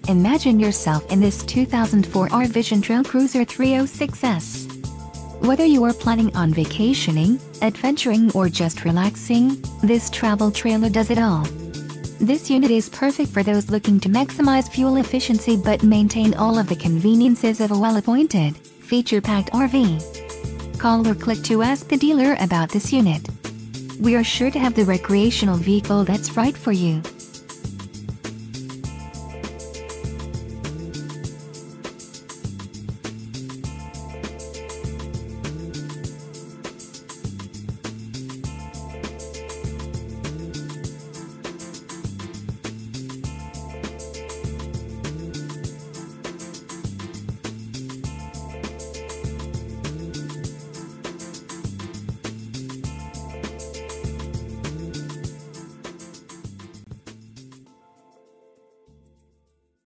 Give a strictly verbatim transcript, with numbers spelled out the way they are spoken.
Imagine yourself in this two thousand four R-Vision Trailcruiser three oh six S. Whether you are planning on vacationing, adventuring or just relaxing, this travel trailer does it all. This unit is perfect for those looking to maximize fuel efficiency but maintain all of the conveniences of a well-appointed, feature-packed R V. Call or click to ask the dealer about this unit. We are sure to have the recreational vehicle that's right for you.